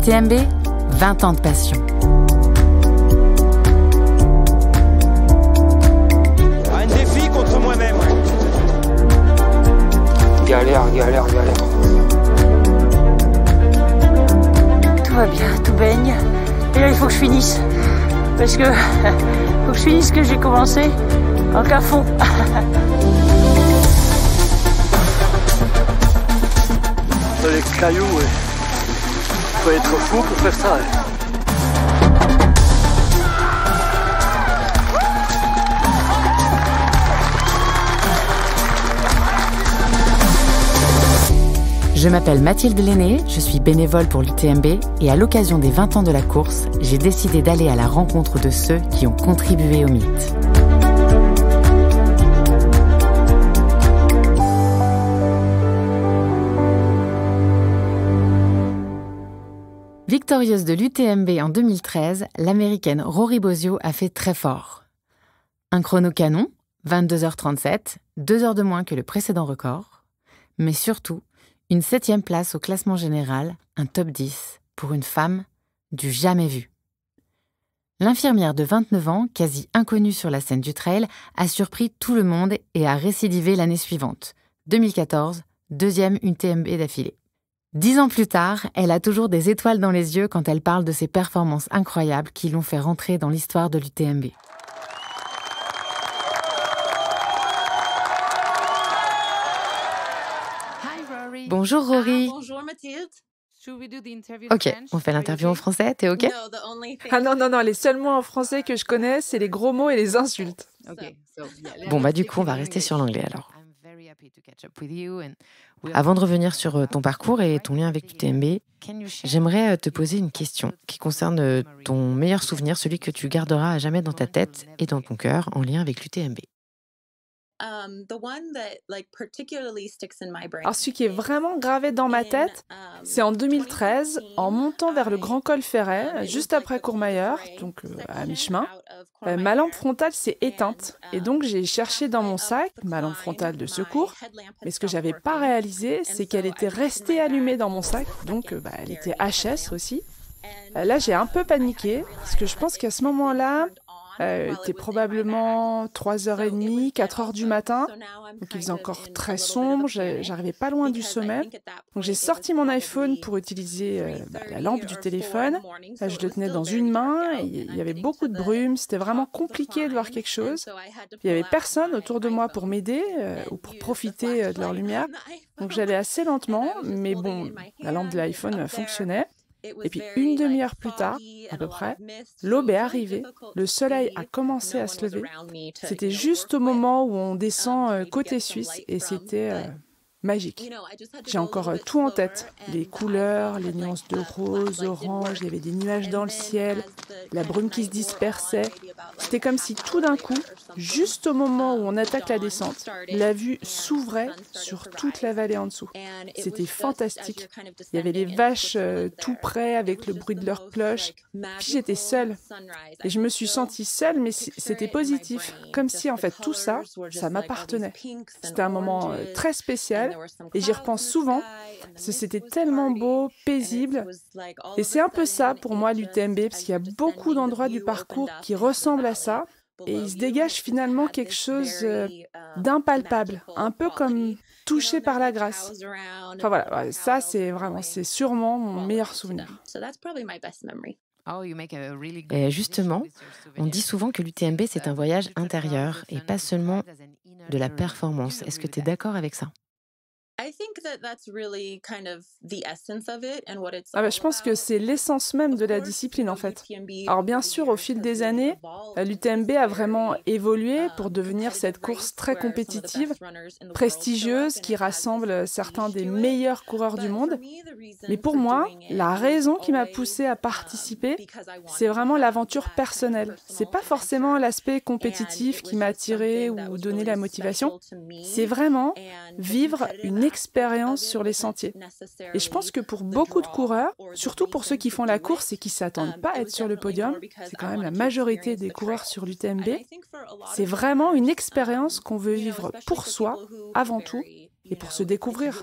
L'UTMB, 20 ans de passion. Un défi contre moi-même. Galère. Tout va bien, tout baigne. Et là, il faut que je finisse. Parce que faut que je finisse ce que j'ai commencé en qu'à fond. Les cailloux, ouais. Faut être fou pour faire ça. Ouais. Je m'appelle Mathilde Lenné, je suis bénévole pour l'UTMB et à l'occasion des 20 ans de la course, j'ai décidé d'aller à la rencontre de ceux qui ont contribué au mythe. Victorieuse de l'UTMB en 2013, l'américaine Rory Bosio a fait très fort. Un chrono canon, 22h37, 2 heures de moins que le précédent record, mais surtout, une 7e place au classement général, un top 10, pour une femme du jamais vu. L'infirmière de 29 ans, quasi inconnue sur la scène du trail, a surpris tout le monde et a récidivé l'année suivante, 2014, 2e UTMB d'affilée. 10 ans plus tard, elle a toujours des étoiles dans les yeux quand elle parle de ses performances incroyables qui l'ont fait rentrer dans l'histoire de l'UTMB. Bonjour Rory. Bonjour Mathilde. Ok, on fait l'interview en français, t'es ok? Ah non, les seuls mots en français que je connais, c'est les gros mots et les insultes. Bon bah du coup, on va rester sur l'anglais alors. Avant de revenir sur ton parcours et ton lien avec l'UTMB, j'aimerais te poser une question qui concerne ton meilleur souvenir, celui que tu garderas à jamais dans ta tête et dans ton cœur en lien avec l'UTMB. Alors celui qui est vraiment gravé dans ma tête, c'est en 2013, en montant vers le Grand Col Ferret, juste après Courmayeur, donc à mi-chemin, ma lampe frontale s'est éteinte. Et donc j'ai cherché dans mon sac ma lampe frontale de secours, mais ce que j'avais pas réalisé, c'est qu'elle était restée allumée dans mon sac, donc elle était HS aussi. Là j'ai un peu paniqué, parce que je pense qu'à ce moment-là, il était probablement 3h30, 4h du matin, donc il faisait encore très sombre, j'arrivais pas loin du sommet. Donc j'ai sorti mon iPhone pour utiliser la lampe du téléphone. Je le tenais dans une main, et il y avait beaucoup de brume, c'était vraiment compliqué de voir quelque chose. Il y avait personne autour de moi pour m'aider ou pour profiter de leur lumière. Donc j'allais assez lentement, mais bon, la lampe de l'iPhone fonctionnait. Et puis une demi-heure plus tard, à peu près, l'aube est arrivée, le soleil a commencé à se lever. C'était juste au moment où on descend côté suisse et c'était magique. J'ai encore tout en tête, les couleurs, les nuances de rose, orange, il y avait des nuages dans le ciel, la brume qui se dispersait. C'était comme si tout d'un coup, juste au moment où on attaque la descente, la vue s'ouvrait sur toute la vallée en dessous. C'était fantastique. Il y avait les vaches tout près avec le bruit de leurs cloches. Puis j'étais seule. Et je me suis sentie seule, mais c'était positif. Comme si en fait tout ça, ça m'appartenait. C'était un moment très spécial. Et j'y repense souvent, parce que c'était tellement beau, paisible. Et c'est un peu ça pour moi l'UTMB, parce qu'il y a beaucoup d'endroits du parcours qui ressemblent à ça. Et il se dégage finalement quelque chose d'impalpable, un peu comme touché par la grâce. Enfin voilà, ça c'est sûrement mon meilleur souvenir. Et justement, on dit souvent que l'UTMB c'est un voyage intérieur et pas seulement de la performance. Est-ce que tu es d'accord avec ça? Je pense que c'est l'essence même de la discipline en fait. Alors bien sûr, au fil des années, l'UTMB a vraiment évolué pour devenir cette course très compétitive, prestigieuse, qui rassemble certains des meilleurs coureurs du monde. Mais pour moi, la raison qui m'a poussée à participer, c'est vraiment l'aventure personnelle. C'est pas forcément l'aspect compétitif qui m'a attiré ou donné la motivation. C'est vraiment vivre une expérience sur les sentiers. Et je pense que pour beaucoup de coureurs, surtout pour ceux qui font la course et qui ne s'attendent pas à être sur le podium, c'est quand même la majorité des coureurs sur l'UTMB, c'est vraiment une expérience qu'on veut vivre pour soi, avant tout, et pour se découvrir.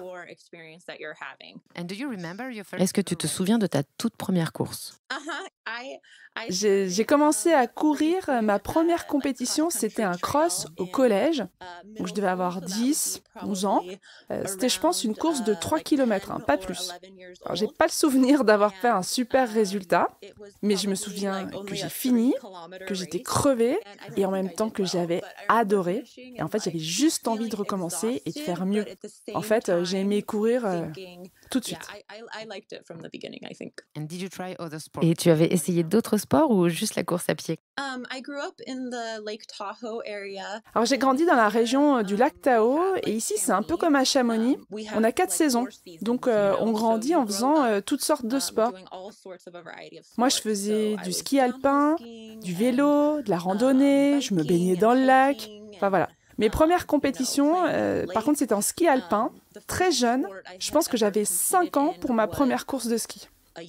Est-ce que tu te souviens de ta toute première course? J'ai commencé à courir, ma première compétition, c'était un cross au collège, où je devais avoir 10, 11 ans. C'était, je pense, une course de 3 km, pas plus. Alors, j'ai pas le souvenir d'avoir fait un super résultat, mais je me souviens que j'ai fini, que j'étais crevée, et en même temps que j'avais adoré. Et en fait, j'avais juste envie de recommencer et de faire mieux. En fait, j'ai aimé courir tout de suite. Et tu avais essayé d'autres sports ou juste la course à pied? Alors j'ai grandi dans la région du lac Tahoe et ici c'est un peu comme à Chamonix. On a 4 saisons, donc on grandit en faisant toutes sortes de sports. Moi je faisais du ski alpin, du vélo, de la randonnée, je me baignais dans le lac, enfin voilà. Mes premières compétitions, par contre c'était en ski alpin, très jeune. Je pense que j'avais 5 ans pour ma première course de ski. If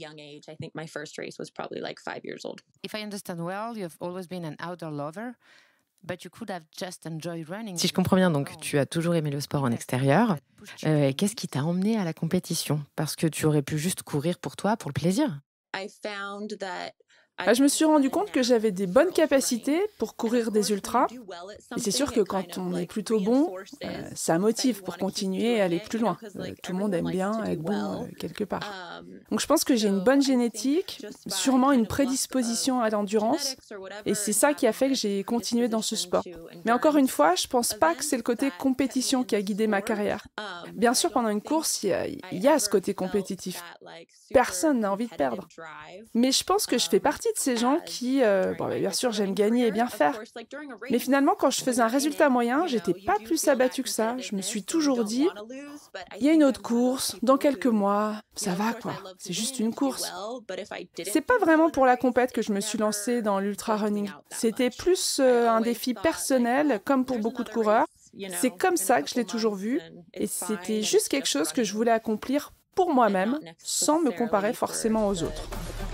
I understand well, you've always been an outdoor lover, but you could have just enjoyed running. Si je comprends bien, donc tu as toujours aimé le sport en extérieur. Qu'est-ce qui t'a emmené à la compétition? Parce que tu aurais pu juste courir pour toi, pour le plaisir. Je me suis rendu compte que j'avais des bonnes capacités pour courir des ultras. Et c'est sûr que quand on est plutôt bon, ça motive pour continuer et aller plus loin. Tout le monde aime bien être bon quelque part. Donc je pense que j'ai une bonne génétique, sûrement une prédisposition à l'endurance. Et c'est ça qui a fait que j'ai continué dans ce sport. Mais encore une fois, je pense pas que c'est le côté compétition qui a guidé ma carrière. Bien sûr, pendant une course, il y a ce côté compétitif. Personne n'a envie de perdre. Mais je pense que je fais partie de ces gens qui, bien sûr, j'aime gagner et bien faire. Mais finalement, quand je faisais un résultat moyen, j'étais pas plus abattue que ça. Je me suis toujours dit, il y a une autre course, dans quelques mois, ça va quoi, c'est juste une course. C'est pas vraiment pour la compète que je me suis lancée dans l'ultra running. C'était plus un défi personnel, comme pour beaucoup de coureurs. C'est comme ça que je l'ai toujours vu, et c'était juste quelque chose que je voulais accomplir pour moi-même, sans me comparer forcément aux autres.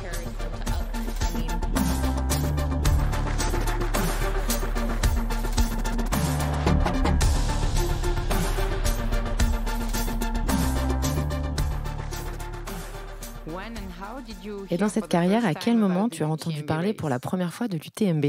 Et dans cette carrière, à quel moment tu as entendu parler pour la première fois de l'UTMB?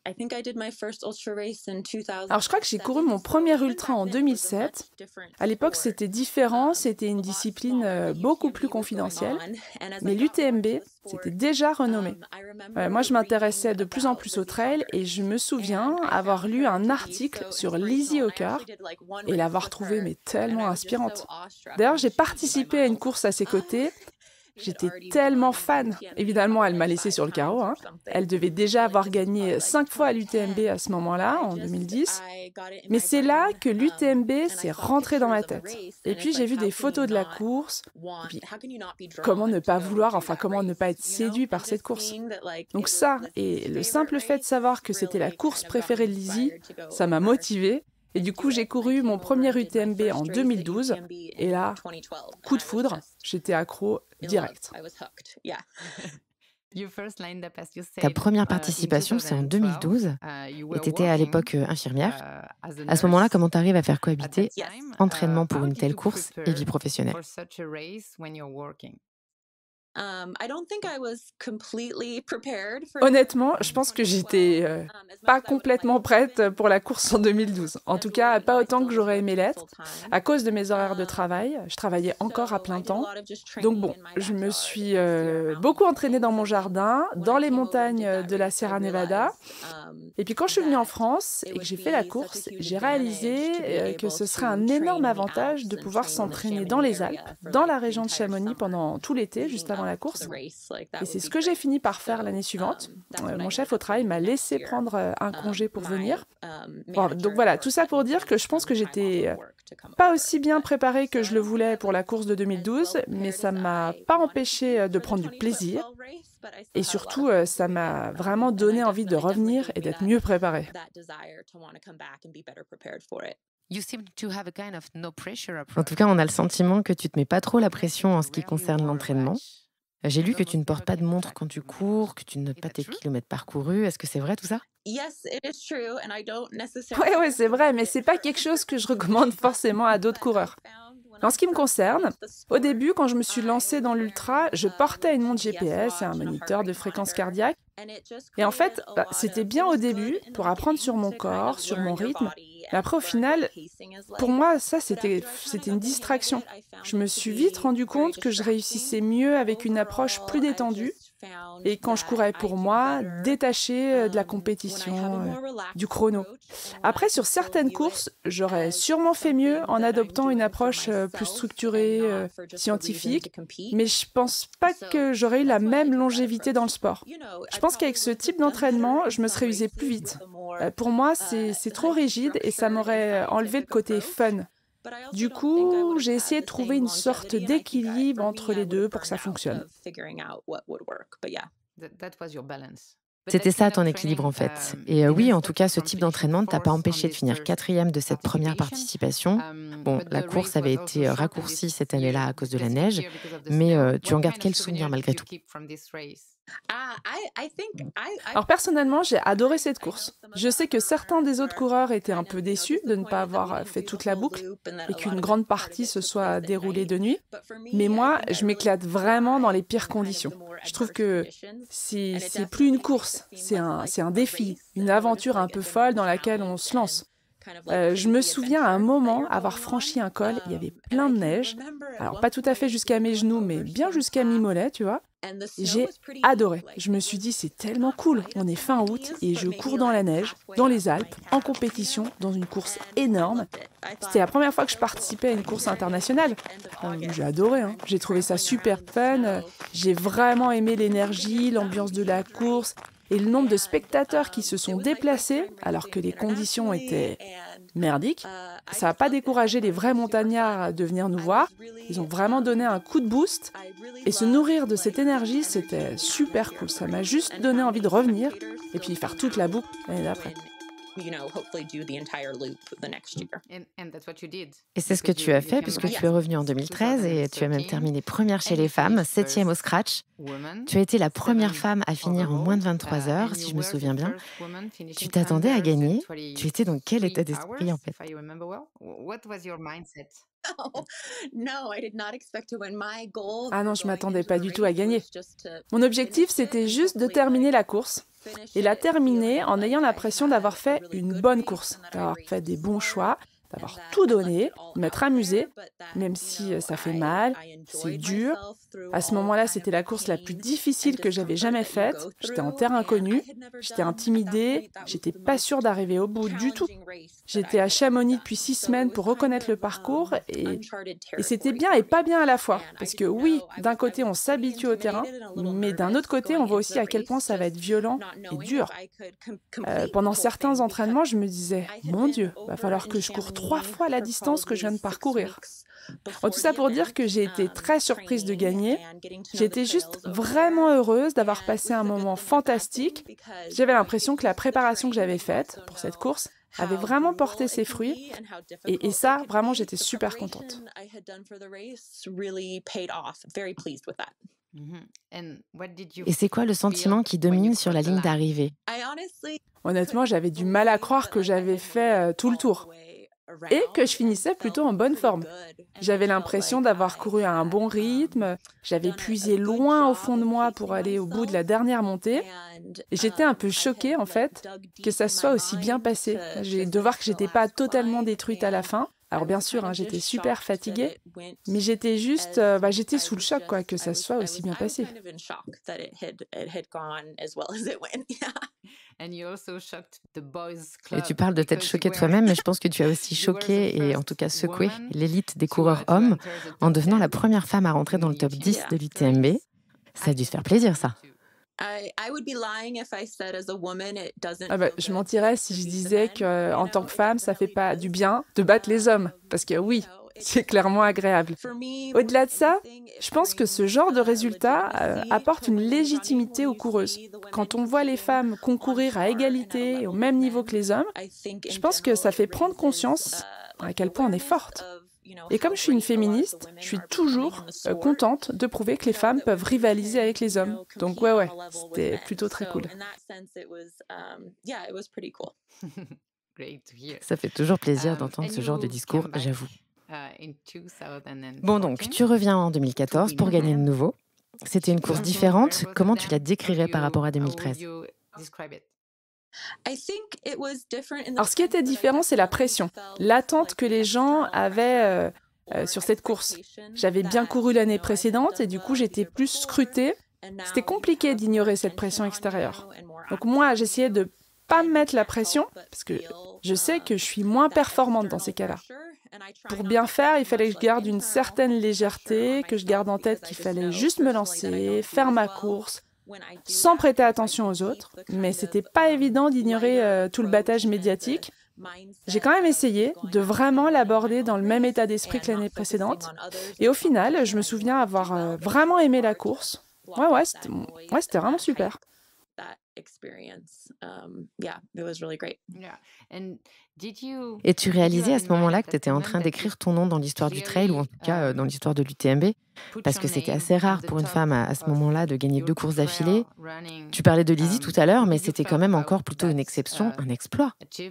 Alors je crois que j'ai couru mon premier ultra en 2007. À l'époque, c'était différent, c'était une discipline beaucoup plus confidentielle. Mais l'UTMB, c'était déjà renommé. Moi, je m'intéressais de plus en plus au trail et je me souviens avoir lu un article sur Lizzie Ocker et l'avoir trouvée mais tellement inspirante. D'ailleurs, j'ai participé à une course à ses côtés. J'étais tellement fan. Évidemment, elle m'a laissé sur le carreau. Elle devait déjà avoir gagné 5 fois à l'UTMB à ce moment-là, en 2010. Mais c'est là que l'UTMB s'est rentré dans ma tête. Et puis, j'ai vu des photos de la course. Et puis, comment ne pas vouloir, comment ne pas être séduit par cette course? Donc ça, et le simple fait de savoir que c'était la course préférée de Lizzie, ça m'a motivée. Et du coup, j'ai couru mon premier UTMB en 2012. Et là, coup de foudre, j'étais accro direct. Ta première participation, c'est en 2012. Et tu étais à l'époque infirmière. À ce moment-là, comment tu arrives à faire cohabiter entraînement pour une telle course et vie professionnelle? Honnêtement, je pense que j'étais pas complètement prête pour la course en 2012. En tout cas, pas autant que j'aurais aimé l'être. À cause de mes horaires de travail, je travaillais encore à plein temps. Donc bon, je me suis beaucoup entraînée dans mon jardin, dans les montagnes de la Sierra Nevada. Et puis quand je suis venue en France et que j'ai fait la course, j'ai réalisé que ce serait un énorme avantage de pouvoir s'entraîner dans les Alpes, dans la région de Chamonix pendant tout l'été, juste avant la course. Et c'est ce que j'ai fini par faire l'année suivante. Mon chef au travail m'a laissé prendre un congé pour venir. Bon, donc voilà, tout ça pour dire que je pense que j'étais pas aussi bien préparée que je le voulais pour la course de 2012, mais ça m'a pas empêché de prendre du plaisir. Et surtout, ça m'a vraiment donné envie de revenir et d'être mieux préparée. En tout cas, on a le sentiment que tu te mets pas trop la pression en ce qui concerne l'entraînement. J'ai lu que tu ne portes pas de montre quand tu cours, que tu ne notes pas tes kilomètres parcourus. Est-ce que c'est vrai tout ça? Ouais, c'est vrai, mais c'est pas quelque chose que je recommande forcément à d'autres coureurs. En ce qui me concerne, au début, quand je me suis lancée dans l'ultra, je portais une montre GPS et un moniteur de fréquence cardiaque. Et en fait, c'était bien au début pour apprendre sur mon corps, sur mon rythme. Mais après, au final, pour moi, ça, c'était une distraction. Je me suis vite rendu compte que je réussissais mieux avec une approche plus détendue. Et quand je courais pour moi, détachée de la compétition, du chrono. Après, sur certaines courses, j'aurais sûrement fait mieux en adoptant une approche plus structurée, scientifique, mais je pense pas que j'aurais eu la même longévité dans le sport. Je pense qu'avec ce type d'entraînement, je me serais usée plus vite. Pour moi, c'est trop rigide et ça m'aurait enlevé le côté fun. Du coup, j'ai essayé de trouver une sorte d'équilibre entre les deux pour que ça fonctionne. C'était ça ton équilibre en fait. Et oui, en tout cas, ce type d'entraînement ne t'a pas empêché de finir 4e de cette première participation. Bon, la course avait été raccourcie cette année-là à cause de la neige, mais tu en gardes quel souvenir malgré tout? Alors personnellement, j'ai adoré cette course. Je sais que certains des autres coureurs étaient un peu déçus de ne pas avoir fait toute la boucle et qu'une grande partie se soit déroulée de nuit. Mais moi, je m'éclate vraiment dans les pires conditions. Je trouve que c'est plus une course, c'est un défi, une aventure un peu folle dans laquelle on se lance. Je me souviens à un moment avoir franchi un col, il y avait plein de neige. Alors pas tout à fait jusqu'à mes genoux, mais bien jusqu'à mi-mollet, tu vois. J'ai adoré. Je me suis dit, c'est tellement cool. On est fin août et je cours dans la neige, dans les Alpes, en compétition, dans une course énorme. C'était la première fois que je participais à une course internationale. J'ai adoré, hein. J'ai trouvé ça super fun. J'ai vraiment aimé l'énergie, l'ambiance de la course et le nombre de spectateurs qui se sont déplacés alors que les conditions étaient merdiques. Ça n'a pas découragé les vrais montagnards de venir nous voir. Ils ont vraiment donné un coup de boost. Et se nourrir de cette énergie, c'était super cool. Ça m'a juste donné envie de revenir et puis faire toute la boucle l'année d'après. Et c'est ce que tu as fait puisque tu es revenue en 2013 et tu as même terminé première chez les femmes, 7e au scratch. Tu as été la première femme à finir en moins de 23 heures, si je me souviens bien. Tu t'attendais à gagner. Tu étais dans quel état d'esprit en fait? Ah non, je m'attendais pas du tout à gagner. Mon objectif, c'était juste de terminer la course. Et la terminer en ayant l'impression d'avoir fait une bonne course, d'avoir fait des bons choix, d'avoir tout donné, de m'être amusée, même si ça fait mal, c'est dur. À ce moment-là, c'était la course la plus difficile que j'avais jamais faite. J'étais en terre inconnue, j'étais intimidée, j'étais pas sûre d'arriver au bout du tout. J'étais à Chamonix depuis 6 semaines pour reconnaître le parcours et c'était bien et pas bien à la fois. Parce que oui, d'un côté, on s'habitue au terrain, mais d'un autre côté, on voit aussi à quel point ça va être violent et dur. Pendant certains entraînements, je me disais, mon Dieu, va falloir que je cours 3 fois la distance que je viens de parcourir. Tout ça pour dire que j'ai été très surprise de gagner. J'étais juste vraiment heureuse d'avoir passé un moment fantastique. J'avais l'impression que la préparation que j'avais faite pour cette course avait vraiment porté ses fruits. Et ça, vraiment, j'étais super contente. Et c'est quoi le sentiment qui domine sur la ligne d'arrivée? Honnêtement, j'avais du mal à croire que j'avais fait tout le tour. Et que je finissais plutôt en bonne forme. J'avais l'impression d'avoir couru à un bon rythme, j'avais puisé loin au fond de moi pour aller au bout de la dernière montée, et j'étais un peu choquée en fait que ça soit aussi bien passé. De voir que j'étais pas totalement détruite à la fin. Alors bien sûr, j'étais super fatiguée, mais j'étais juste, j'étais sous le choc quoi, que ça soit aussi bien passé. Et tu parles de t'être choquée toi-même, mais je pense que tu as aussi choqué et en tout cas secoué l'élite des coureurs hommes en devenant la première femme à rentrer dans le top 10 de l'UTMB. Ça a dû te faire plaisir, ça. Je mentirais si je disais qu'en tant que femme, ça fait pas du bien de battre les hommes. Parce que oui, c'est clairement agréable. Au-delà de ça, je pense que ce genre de résultat apporte une légitimité aux coureuses. Quand on voit les femmes concourir à égalité et au même niveau que les hommes, je pense que ça fait prendre conscience à quel point on est forte. Et comme je suis une féministe, je suis toujours contente de prouver que les femmes peuvent rivaliser avec les hommes. Donc ouais, c'était plutôt très cool. Ça fait toujours plaisir d'entendre ce genre de discours, j'avoue. Bon donc, tu reviens en 2014 pour gagner de nouveau. C'était une course différente. Comment tu la décrirais par rapport à 2013 ? Alors ce qui était différent, c'est la pression, l'attente que les gens avaient sur cette course. J'avais bien couru l'année précédente et du coup j'étais plus scrutée. C'était compliqué d'ignorer cette pression extérieure. Donc moi, j'essayais de pas me mettre la pression parce que je sais que je suis moins performante dans ces cas-là. Pour bien faire, il fallait que je garde une certaine légèreté, que je garde en tête qu'il fallait juste me lancer, faire ma course, sans prêter attention aux autres. Mais c'était pas évident d'ignorer tout le battage médiatique. J'ai quand même essayé de vraiment l'aborder dans le même état d'esprit que l'année précédente. Et au final, je me souviens avoir vraiment aimé la course. Ouais, c'était vraiment super. Et tu réalisais à ce moment-là que tu étais en train d'écrire ton nom dans l'histoire du trail, ou en tout cas dans l'histoire de l'UTMB, parce que c'était assez rare pour une femme à ce moment-là de gagner 2 courses d'affilée. Tu parlais de Lizzie tout à l'heure, mais c'était quand même encore plutôt une exception, un exploit.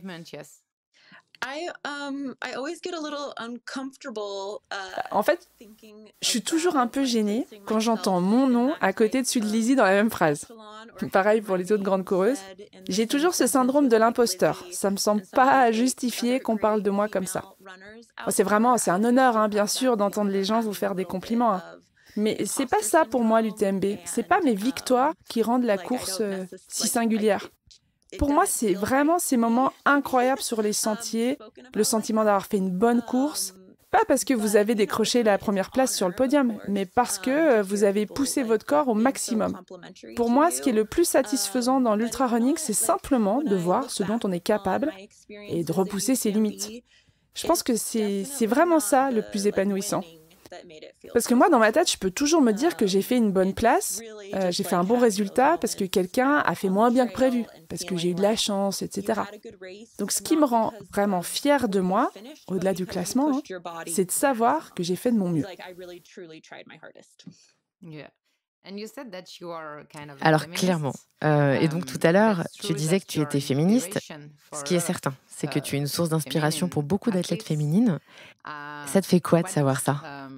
En fait, je suis toujours un peu gênée quand j'entends mon nom à côté de celui de Lizzie dans la même phrase. Pareil pour les autres grandes coureuses. J'ai toujours ce syndrome de l'imposteur. Ça me semble pas justifié qu'on parle de moi comme ça. C'est un honneur, bien sûr, d'entendre les gens vous faire des compliments. Mais c'est pas ça pour moi l'UTMB. C'est pas mes victoires qui rendent la course si singulière. Pour moi, c'est vraiment ces moments incroyables sur les sentiers, le sentiment d'avoir fait une bonne course, pas parce que vous avez décroché la première place sur le podium, mais parce que vous avez poussé votre corps au maximum. Pour moi, ce qui est le plus satisfaisant dans l'ultra-running, c'est simplement de voir ce dont on est capable et de repousser ses limites. Je pense que c'est vraiment ça le plus épanouissant. Parce que moi, dans ma tête, je peux toujours me dire que j'ai fait une bonne place, j'ai fait un bon résultat parce que quelqu'un a fait moins bien que prévu, parce que j'ai eu de la chance, etc. Donc ce qui me rend vraiment fière de moi, au-delà du classement, c'est de savoir que j'ai fait de mon mieux. Alors clairement, et donc tout à l'heure, tu disais que tu étais féministe. Ce qui est certain, c'est que tu es une source d'inspiration pour beaucoup d'athlètes féminines. Ça te fait quoi de savoir ça ?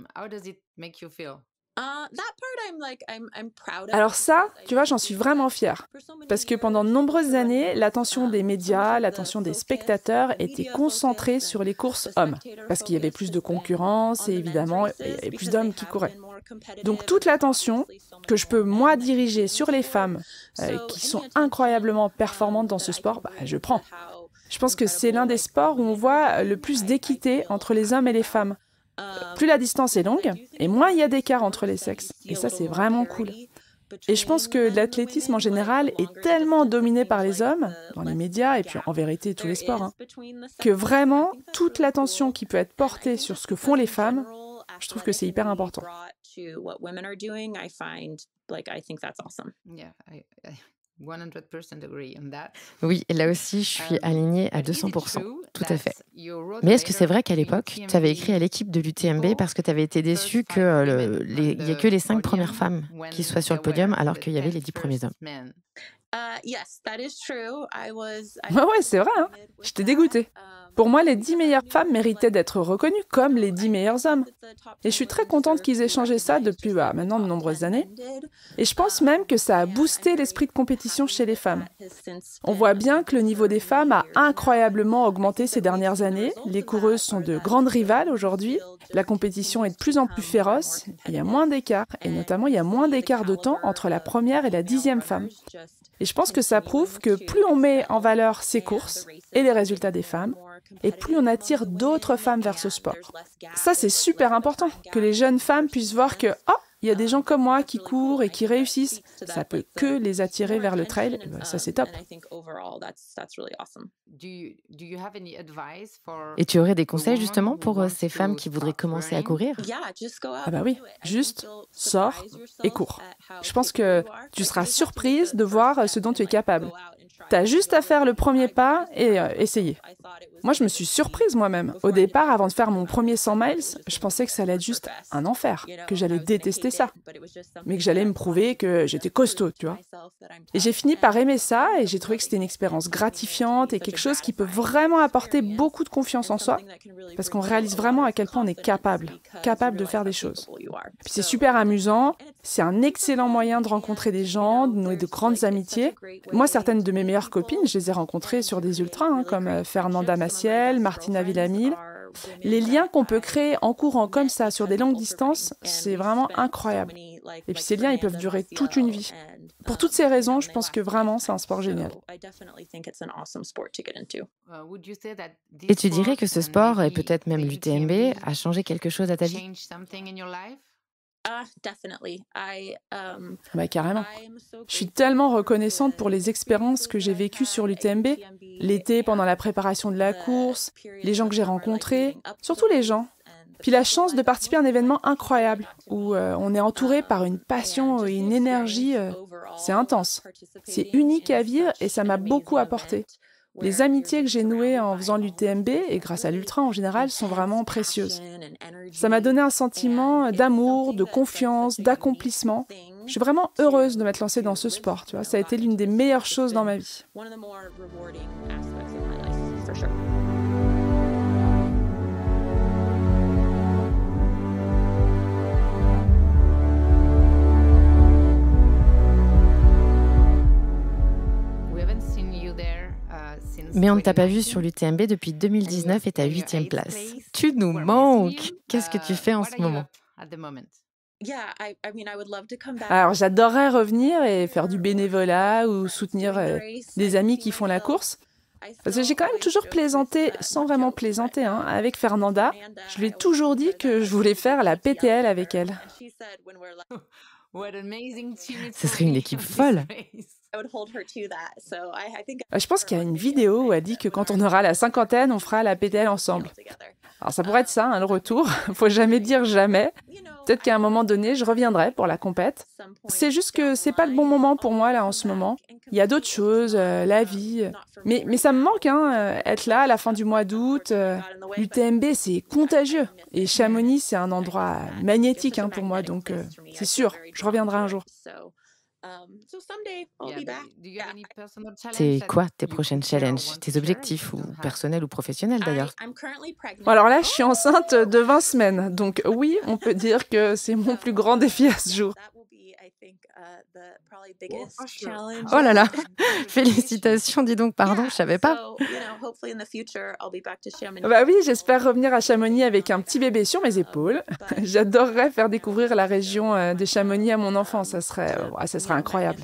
Alors ça, tu vois, j'en suis vraiment fière. Parce que pendant de nombreuses années, l'attention des médias, l'attention des spectateurs était concentrée sur les courses hommes. Parce qu'il y avait plus de concurrence et évidemment, il y avait plus d'hommes qui couraient. Donc toute l'attention que je peux, moi, diriger sur les femmes qui sont incroyablement performantes dans ce sport, je prends. Je pense que c'est l'un des sports où on voit le plus d'équité entre les hommes et les femmes. Plus la distance est longue, et moins il y a d'écart entre les sexes. Et ça, c'est vraiment cool. Et je pense que l'athlétisme en général est tellement dominé par les hommes, dans les médias, et puis en vérité tous les sports, que vraiment, toute l'attention qui peut être portée sur ce que font les femmes, je trouve que c'est hyper important. Oui, là aussi, je suis alignée à 200%. Tout à fait. Mais est-ce que c'est vrai qu'à l'époque, tu avais écrit à l'équipe de l'UTMB parce que tu avais été déçue qu'il n'y ait que les 5 premières femmes qui soient sur le podium alors qu'il y avait les 10 premiers hommes? Ouais, c'est vrai, J'étais dégoûtée. Pour moi, les 10 meilleures femmes méritaient d'être reconnues comme les 10 meilleurs hommes. Et je suis très contente qu'ils aient changé ça depuis maintenant de nombreuses années. Et je pense même que ça a boosté l'esprit de compétition chez les femmes. On voit bien que le niveau des femmes a incroyablement augmenté ces dernières années. Les coureuses sont de grandes rivales aujourd'hui. La compétition est de plus en plus féroce. Il y a moins d'écart. Et notamment, il y a moins d'écart de temps entre la première et la 10e femme. Et je pense que ça prouve que plus on met en valeur ces courses et les résultats des femmes, et plus on attire d'autres femmes vers ce sport. Ça, c'est super important, que les jeunes femmes puissent voir que, il il y a des gens comme moi qui courent et qui réussissent. Ça peut que les attirer vers le trail. Ça, c'est top. Et tu aurais des conseils justement pour ces femmes qui voudraient commencer à courir? Ah bah oui, juste sors et cours. Je pense que tu seras surprise de voir ce dont tu es capable. T'as juste à faire le premier pas et essayer. Moi, je me suis surprise moi-même. Au départ, avant de faire mon premier 100 miles, je pensais que ça allait être juste un enfer, que j'allais détester ça, mais que j'allais me prouver que j'étais costaud, tu vois. Et j'ai fini par aimer ça et j'ai trouvé que c'était une expérience gratifiante et quelque chose qui peut vraiment apporter beaucoup de confiance en soi, parce qu'on réalise vraiment à quel point on est capable de faire des choses. Puis c'est super amusant, c'est un excellent moyen de rencontrer des gens, de nouer de grandes amitiés. Moi, certaines de mes meilleures copines, je les ai rencontrées sur des ultras, comme Fernanda Maciel, Martina Villamil. Les liens qu'on peut créer en courant comme ça sur des longues distances, c'est vraiment incroyable. Et puis ces liens, ils peuvent durer toute une vie. Pour toutes ces raisons, je pense que vraiment, c'est un sport génial. Et tu dirais que ce sport, et peut-être même l'UTMB, a changé quelque chose à ta vie? Bah, carrément. Je suis tellement reconnaissante pour les expériences que j'ai vécues sur l'UTMB, l'été pendant la préparation de la course, les gens que j'ai rencontrés, surtout les gens. Puis la chance de participer à un événement incroyable, où on est entouré par une passion et une énergie, c'est intense. C'est unique à vivre et ça m'a beaucoup apporté. Les amitiés que j'ai nouées en faisant l'UTMB, et grâce à l'ultra en général, sont vraiment précieuses. Ça m'a donné un sentiment d'amour, de confiance, d'accomplissement. Je suis vraiment heureuse de m'être lancée dans ce sport, tu vois. Ça a été l'une des meilleures choses dans ma vie. Mais on ne t'a pas vu sur l'UTMB depuis 2019 et ta 8e place. Tu nous manques! Qu'est-ce que tu fais en ce moment? Alors, j'adorerais revenir et faire du bénévolat ou soutenir des amis qui font la course. Parce que j'ai quand même toujours plaisanté, sans vraiment plaisanter, avec Fernanda. Je lui ai toujours dit que je voulais faire la PTL avec elle. Ce serait une équipe folle! Je pense qu'il y a une vidéo où elle dit que quand on aura la cinquantaine, on fera la PTL ensemble. Alors ça pourrait être ça, le retour. Faut jamais dire jamais. Peut-être qu'à un moment donné, je reviendrai pour la compète. C'est juste que c'est pas le bon moment pour moi là en ce moment. Il y a d'autres choses, la vie. Mais ça me manque, être là à la fin du mois d'août. L'UTMB, c'est contagieux. Et Chamonix, c'est un endroit magnétique pour moi, donc c'est sûr, je reviendrai un jour. C'est quoi tes prochains challenges, tes objectifs, ou personnels ou professionnels d'ailleurs? Bon, alors là, je suis enceinte de 20 semaines, donc oui, on peut dire que c'est mon plus grand défi à ce jour. Oh là là, félicitations, dis donc, pardon, je savais pas. Bah oui, j'espère revenir à Chamonix avec un petit bébé sur mes épaules. J'adorerais faire découvrir la région de Chamonix à mon enfant, ça serait incroyable.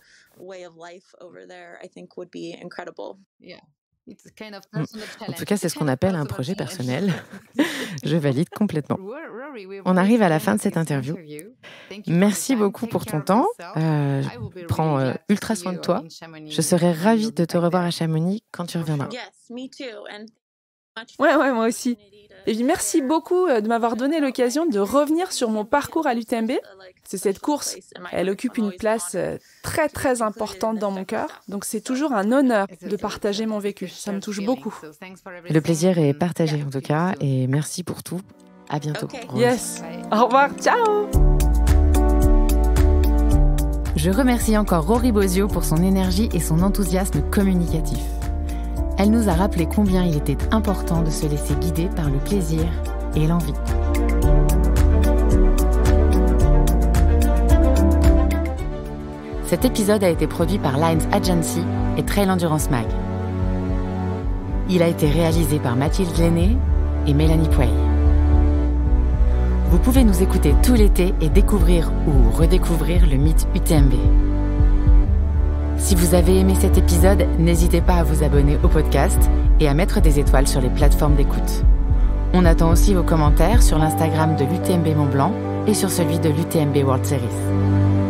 En tout cas, c'est ce qu'on appelle un projet personnel. Je valide complètement. On arrive à la fin de cette interview. Merci beaucoup pour ton temps. Prends ultra soin de toi. Je serai ravie de te revoir à Chamonix quand tu reviendras. Ouais, moi aussi. Et puis merci beaucoup de m'avoir donné l'occasion de revenir sur mon parcours à l'UTMB. C'est cette course, elle occupe une place très très importante dans mon cœur. Donc c'est toujours un honneur de partager mon vécu. Ça me touche beaucoup. Le plaisir est partagé en tout cas. Et merci pour tout. À bientôt. Yes. Au revoir. Ciao. Je remercie encore Rory Bosio pour son énergie et son enthousiasme communicatif. Elle nous a rappelé combien il était important de se laisser guider par le plaisir et l'envie. Cet épisode a été produit par Lines Agency et Trail Endurance Mag. Il a été réalisé par Mathilde Lenné et Mélanie Pouey. Vous pouvez nous écouter tout l'été et découvrir ou redécouvrir le mythe UTMB. Si vous avez aimé cet épisode, n'hésitez pas à vous abonner au podcast et à mettre des étoiles sur les plateformes d'écoute. On attend aussi vos commentaires sur l'Instagram de l'UTMB Mont Blanc et sur celui de l'UTMB World Series.